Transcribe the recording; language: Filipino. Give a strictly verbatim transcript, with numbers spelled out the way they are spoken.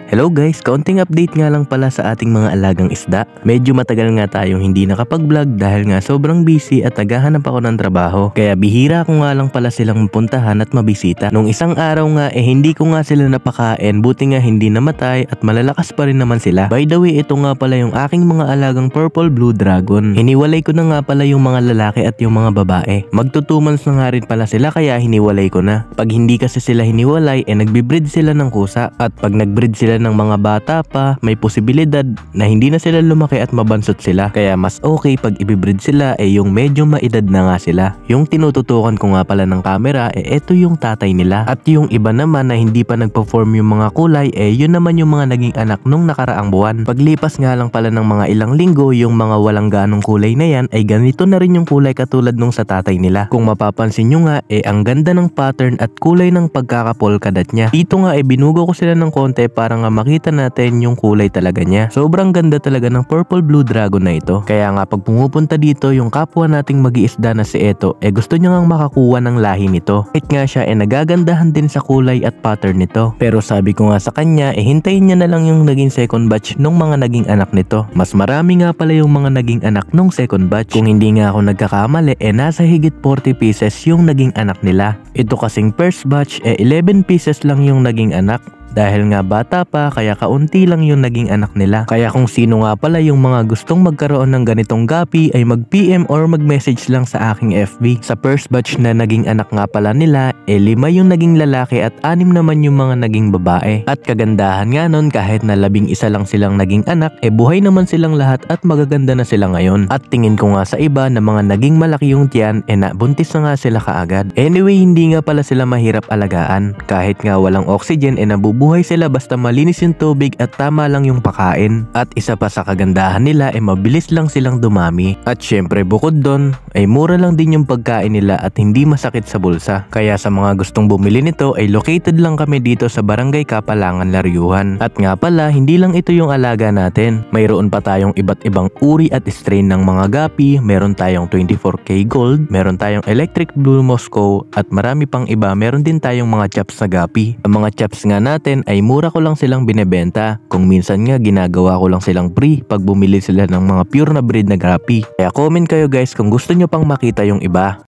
Hello guys, kaunting update nga lang pala sa ating mga alagang isda. Medyo matagal nga tayong hindi nakapag-vlog dahil nga sobrang busy at naghahanap ako ng trabaho. Kaya bihira ko nga lang pala silang mapuntahan at mabisita. Nung isang araw nga eh hindi ko nga sila napakain, buti nga hindi namatay at malalakas pa rin naman sila. By the way, ito nga pala yung aking mga alagang purple blue dragon. Hiniwalay ko na nga pala yung mga lalaki at yung mga babae. Magto two months na nga rin pala sila kaya hiniwalay ko na. Pag hindi kasi sila hiniwalay eh nagbibreed sila ng kusa. At pag nagbreed sila ng mga bata pa, may posibilidad na hindi na sila lumaki at mabansot sila. Kaya mas okay pag ibibreed sila eh yung medyo maedad na nga sila. Yung tinututukan ko nga pala ng camera eh eto yung tatay nila. At yung iba naman na hindi pa nagpa-form yung mga kulay eh yun naman yung mga naging anak nung nakaraang buwan. Paglipas nga lang pala ng mga ilang linggo, yung mga walang ganong kulay na yan ay ganito na rin yung kulay katulad nung sa tatay nila. Kung mapapansin nyo nga eh ang ganda ng pattern at kulay ng pagkakapolkadat niya. Dito nga eh binugo ko sila ng konti para nga makita natin yung kulay talaga niya. Sobrang ganda talaga ng purple blue dragon na ito. Kaya nga pag pumupunta dito yung kapwa nating mag-iisda na si Eto eh gusto niya ngang makakuha ng lahi nito. Kahit nga siya eh nagagandahan din sa kulay at pattern nito. Pero sabi ko nga sa kanya eh hintayin niya na lang yung naging second batch nung mga naging anak nito. Mas marami nga pala yung mga naging anak nung second batch. Kung hindi nga ako nagkakamali eh nasa higit forty pieces yung naging anak nila. Ito kasing first batch eh eleven pieces lang yung naging anak. Dahil nga bata pa kaya kaunti lang yung naging anak nila. Kaya kung sino nga pala yung mga gustong magkaroon ng ganitong gapi ay mag-P M or mag-message lang sa aking F B. Sa first batch na naging anak nga pala nila eh lima yung naging lalaki at anim naman yung mga naging babae. At kagandahan nga nun kahit na labing isa lang silang naging anak eh buhay naman silang lahat at magaganda na sila ngayon. At tingin ko nga sa iba na mga naging malaki yung tiyan eh nabuntis na nga sila kaagad. Anyway, hindi nga pala sila mahirap alagaan. Kahit nga walang oxygen eh nabubuhay buhay sila basta malinis yung tubig at tama lang yung pakain. At isa pa sa kagandahan nila ay mabilis lang silang dumami. At syempre bukod doon ay mura lang din yung pagkain nila at hindi masakit sa bulsa. Kaya sa mga gustong bumili nito ay located lang kami dito sa Barangay Kapalangan, Laryuhan. At nga pala hindi lang ito yung alaga natin. Mayroon pa tayong iba't ibang uri at strain ng mga gapi. Meron tayong twenty-four K gold, meron tayong electric blue Moscow at marami pang iba. Meron din tayong mga chaps na gapi. Ang mga chaps nga natin ay mura ko lang silang binebenta. Kung minsan nga ginagawa ko lang silang free pag bumili sila ng mga pure na breed na gapi. Kaya comment kayo guys kung gusto nyo pang makita yung iba.